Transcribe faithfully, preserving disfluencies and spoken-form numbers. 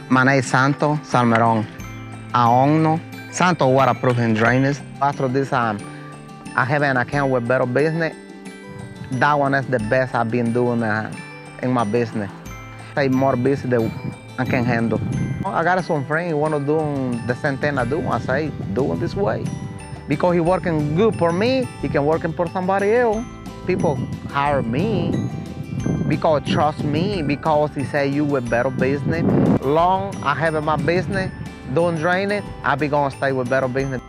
My name is Santo Salmeron. I own Santo Waterproofing drainage. After this, um, I have an account with Better Business. That one is the best I've been doing uh, in my business. Take more business than I can handle. I got some friends who want to do the same thing I do. I say, do it this way. Because he working good for me, he can work for somebody else. People hire me because trust me, because he say you with Better Business. Long I have in my business, doing drainage, I be gonna stay with Better Business.